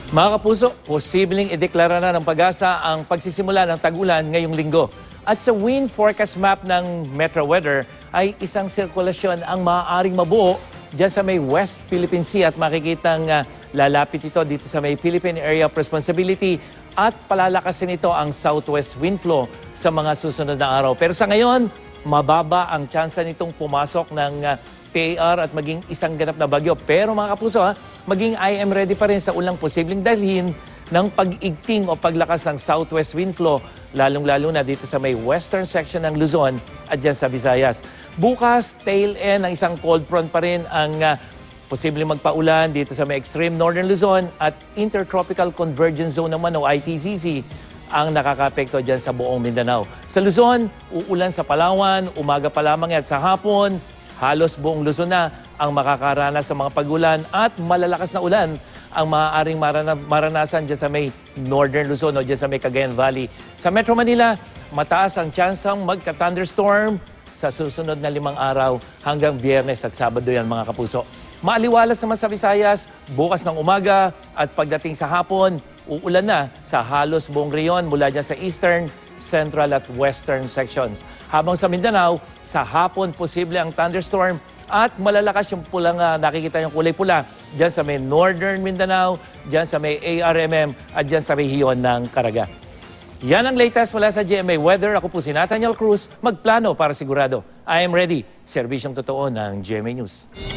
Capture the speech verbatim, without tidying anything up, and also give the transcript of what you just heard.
Mga kapuso, posibleng ideklara na ng Pag-asa ang pagsisimula ng tag-ulan ngayong linggo. At sa wind forecast map ng Metro Weather ay isang sirkulasyon ang maaaring mabuo dyan sa may West Philippine Sea at makikitang uh, lalapit ito dito sa may Philippine Area of Responsibility at palalakasin ito ang southwest wind flow sa mga susunod na araw. Pero sa ngayon, mababa ang tsansa nitong pumasok ng uh, P A R at maging isang ganap na bagyo. Pero mga kapuso, ha, maging I am ready pa rin sa ulang posibleng dalhin ng pag-igting o paglakas ng southwest wind flow, lalong-lalo na dito sa may western section ng Luzon at dyan sa Visayas. Bukas, tail end ng isang cold front pa rin ang uh, posibleng magpaulan dito sa may extreme northern Luzon at intertropical convergence zone naman o I T C Z ang nakakapekto dyan sa buong Mindanao. Sa Luzon, uulan sa Palawan, umaga pa lamang at sa hapon, halos buong Luzon na ang makakaranas sa mga pagulan at malalakas na ulan ang maaaring marana maranasan dyan sa may Northern Luzon o dyan sa may Cagayan Valley. Sa Metro Manila, mataas ang tsansang magka-thunderstorm sa susunod na limang araw hanggang Biyernes at Sabado yan mga kapuso. Maaliwalas naman sa Visayas, bukas ng umaga at pagdating sa hapon, uulan na sa halos buong reyon mula dyan sa eastern, central at western sections. Habang sa Mindanao, sa hapon posible ang thunderstorm at malalakas yung pulang uh, nakikita yung kulay pula dyan sa may northern Mindanao, dyan sa may A R M M at dyan sa rehiyon ng Caraga. Yan ang latest mula sa G M A Weather. Ako po si Nathaniel Cruz, magplano para sigurado. I am ready. Serbisyong totoo ng G M A News.